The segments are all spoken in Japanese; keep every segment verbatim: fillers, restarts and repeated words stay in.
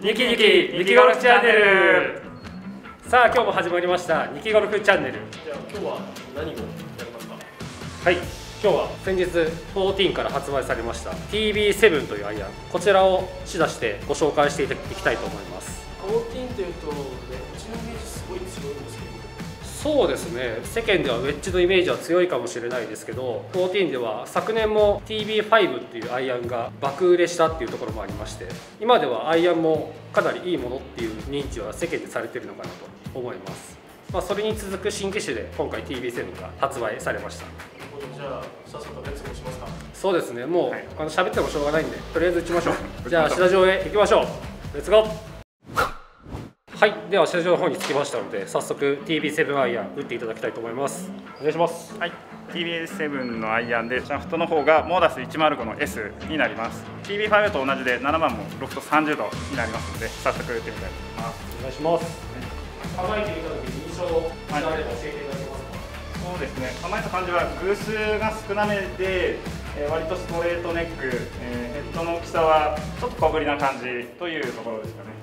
ニキニキニキゴルフチャンネル。さあ今日も始まりましたニキゴルフチャンネル。 じゃあ今日は何をやりますか？ はい、今日は先日じゅうよんから発売されました ティービーセブン というアイアン、こちらを試打してご紹介していきたいと思います。 じゅうよんというと、ね、うちのイメージすごい強いんですけど。 そうですね、世間ではウェッジのイメージは強いかもしれないですけど、じゅうよんでは昨年も ティービーファイブ っていうアイアンが爆売れしたっていうところもありまして、今ではアイアンもかなりいいものっていう認知は世間でされてるのかなと思います。まあ、それに続く新機種で今回 ティービーセブン が発売されました。 じゃあ早速レッツゴーしますか？ そうですね、もう、はい、あの喋ってもしょうがないんでとりあえず打ちましょう。じゃあ試打場へ行きましょう。レッツゴー。はい、では試打場の方に着きましたので、早速 ティービーセブン アイアン打っていただきたいと思います。お願いします。 はい、ティービーセブン のアイアンでシャフトの方がモーダスいちまるごの エス になります。 ティービーファイブ と同じでななばんもロフトさんじゅうどになりますので、早速打ってみたいと思います。 お願いします。構えてみた時に印象を教えていただけますか？ そうですね、構えた感じは偶数が少なめで、えー、割とストレートネック、えー、ヘッドの大きさはちょっと小ぶりな感じというところですかね。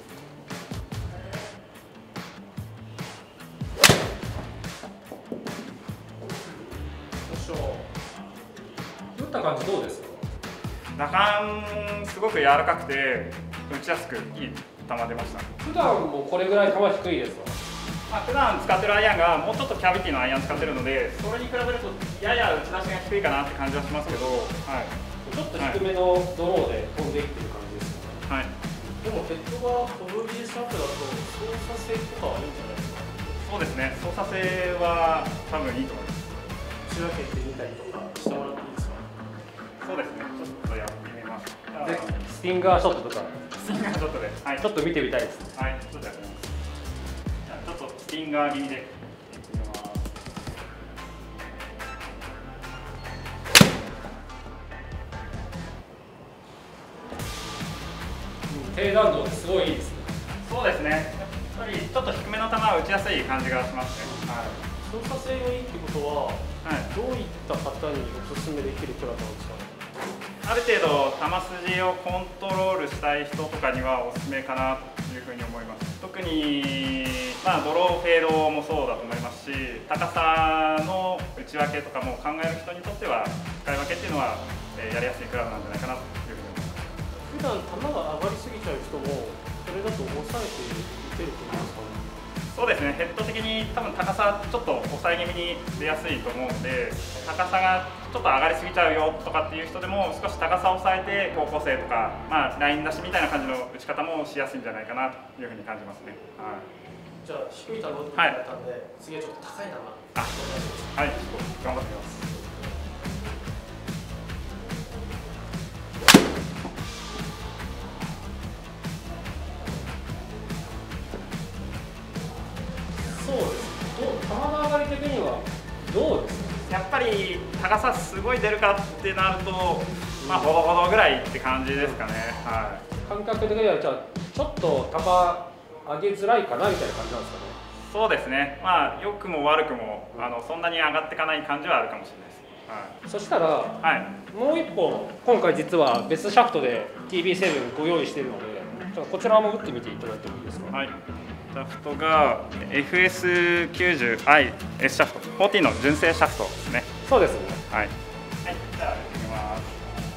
打った感じどうですか？ 打感すごく柔らかくて打ちやすくいい球出ました。 普段もこれぐらい球低いですか？ まあ、普段使ってるアイアンがもうちょっとキャビティのアイアン使ってるので、それに比べるとやや打ち出しが低いかなって感じはしますけど、はい、 ちょっと低めのドローで飛んでいってる感じですね。 はい、 でもヘッドが小ぶりでシャープだと操作性とかはいいんじゃないですか？ そうですね、操作性は多分いいと思います。 打ち分けてみたりとかしてもらっていいですか？ そうですね、ちょっとやってみます。 でスティンガーショットとかスティンガーショットで、はい、 ちょっと見てみたいです。 はい、ちょっとやってみます。じゃあちょっとスティンガー気味でやってみます。 低弾道ですごいいいですね。 そうですね、やっぱりちょっと低めの球は打ちやすい感じがしますね。はい、 操作性がいいってことは、はい、どういった方におすすめできるクラブなんですかね？ ある程度球筋をコントロールしたい人とかにはおすすめかなというふうに思います。特に、まあ、ドローフェードもそうだと思いますし、高さの打ち分けとかも考える人にとっては使い分けっていうのは、えー、やりやすいクラブなんじゃないかなというふうに思います。 普段球が上がりすぎちゃう人もそれだと抑えて打てると思いますかね？ そうですね、ヘッド的に多分高さちょっと抑え気味に出やすいと思うので、高さがちょっと上がりすぎちゃうよとかっていう人でも少し高さを抑えて高校生とか、まあ、ライン出しみたいな感じの打ち方もしやすいんじゃないかなというふうに感じますね。はい、 じゃあ低い球を打ってもらったんで、はい、次はちょっと高い球あはい、頑張ってみます。 そうです。どう球の上がり的にはどうですか？ やっぱり高さすごい出るかってなると、まあほどほどぐらいって感じですかね。はい。 感覚的にはじゃあちょっと球上げづらいかなみたいな感じなんですかね。 そうですね。まあ良くも悪くもあのそんなに上がっていかない感じはあるかもしれないです。 はい、そしたら、 はい、 もう一本今回実は別シャフトで ティービーセブン ご用意しているので、ちょっとこちらも打ってみていただいてもいいですか？ はい。シャフトが エフエスきゅうじゅうアイエス シャフト、じゅうよんの純正シャフトですね。 そうですね。 はい。はい、じゃあ打ってみます。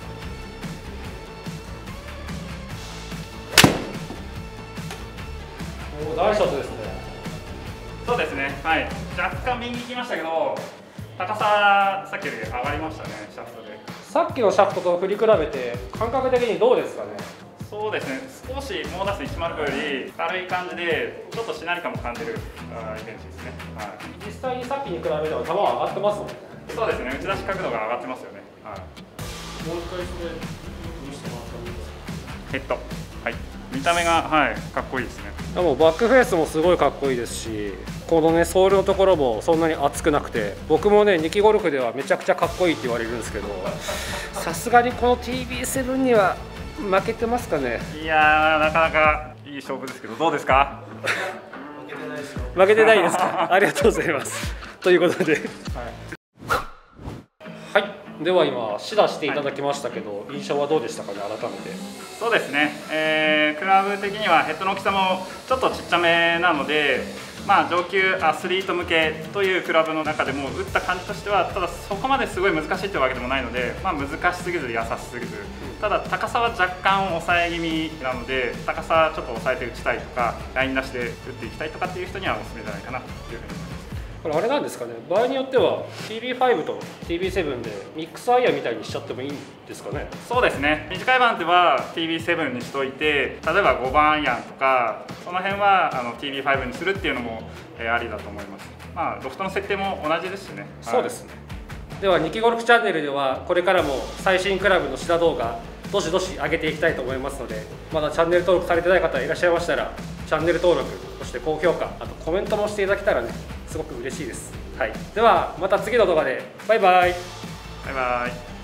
おお、大ショットですね。 そうですね。はい。若干右に行きましたけど、高ささっきより上がりましたね、シャフトで。 さっきのシャフトと振り比べて感覚的にどうですかね？ そうですね、少しモーダスいちまるごより軽い感じで、ちょっとしなり感も感じるイメージですね。はい、 実際にさっきに比べても球は上がってますもんね。 そうですね、打ち出し角度が上がってますよね。はい、 もう一回それ見せてもらってもいいですか？ ヘッド、はい、見た目が、はい、かっこいいですね。 でもバックフェースもすごいかっこいいですし、このねソールのところもそんなに厚くなくて、僕もねニキゴルフではめちゃくちゃかっこいいって言われるんですけど、さすがにこの ティービーセブン には負けてますかね？ いやー、なかなかいい勝負ですけど、どうですか？ 負けてないですよ。 負けてないですか？ありがとうございます。ということで、はい、はい、 では今試打していただきましたけど、はい、印象はどうでしたかね、改めて。 そうですね、えー、クラブ的にはヘッドの大きさもちょっとちっちゃめなので、まあ、上級アスリート向けというクラブの中でも打った感じとしては、ただそこまですごい難しいというわけでもないので、まあ、難しすぎず優しすぎず、ただ高さは若干抑え気味なので、高さちょっと抑えて打ちたいとか、ライン出しで打っていきたいとかっていう人にはおすすめじゃないかなというふうに思います。 これあれなんですかね、場合によっては ティービーファイブ と ティービーセブン でミックスアイアンみたいにしちゃってもいいんですかね。 そうですね、短い番手は ティービーセブン にしといて、例えばごばんアイアンとかその辺はあの ティービーファイブ にするっていうのも、えー、ありだと思います。まあロフトの設定も同じですしね。 そうですね、はい、ではニキゴルフチャンネルではこれからも最新クラブの指導動画どしどし上げていきたいと思いますので、まだチャンネル登録されてない方いらっしゃいましたらチャンネル登録、そして高評価、あとコメントもしていただけたらね、すごく嬉しいです。はい、ではまた次の動画でバイバイ。 バイバイ。